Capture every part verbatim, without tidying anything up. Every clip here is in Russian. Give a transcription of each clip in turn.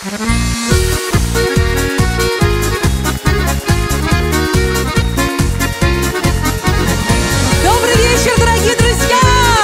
Добрый вечер, дорогие друзья!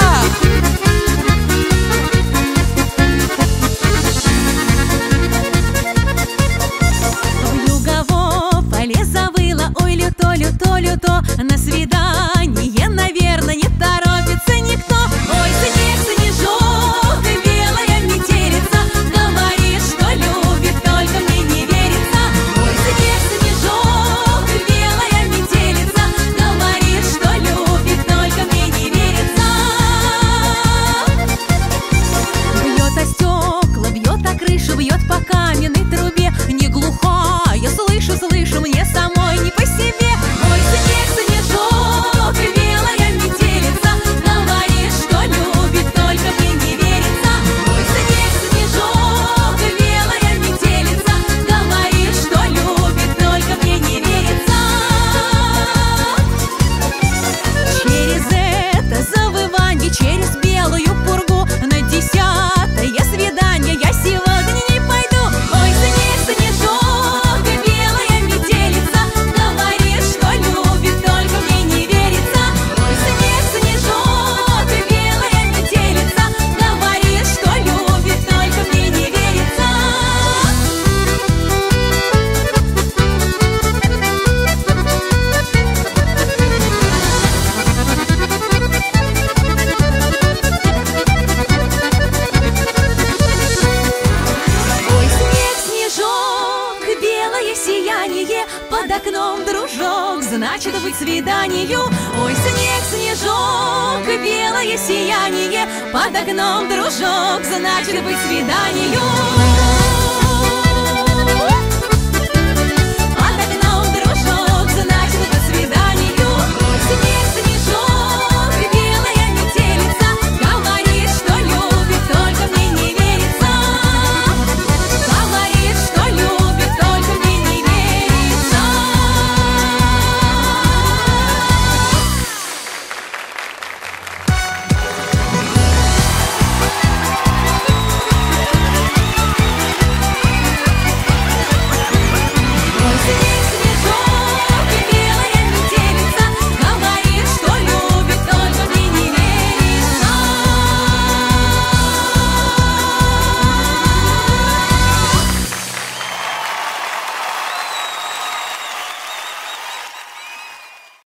Вьюгово поле завыло, ой, люто, люто, люто. На свидание, наверное, не торопится никто. Ой, снег, снежок, белая метелица, говорит, что любит, только мне не верится. Ой, снег, снежок, белая метелица, говорит, что любит, только мне не верится. Бьет о стекла, бьет о крышу, бьет по каменной трубе. Не глухая, слышу, слышу, мне самой не по себе. Ой, снег, снежок, белая метелица, говорит, что любит, только мне не верится. Ой, снег, снежок, белая метелица, говорит, что любит, только мне не верится. Через это завывание, через белую пургу, на десятое свидание я сегодня не пойду. Ой, снег, снежок, белая метелица, говорит, что любит, только мне не верится. Ой, снег, снежок, белая метелица, говорит, что любит, только мне не верится. Ой, снег, снежок, белое сияние, под окном дружок, значит быть свиданию. Ой, снег, снежок, белое сияние, под окном дружок, значит быть свиданию.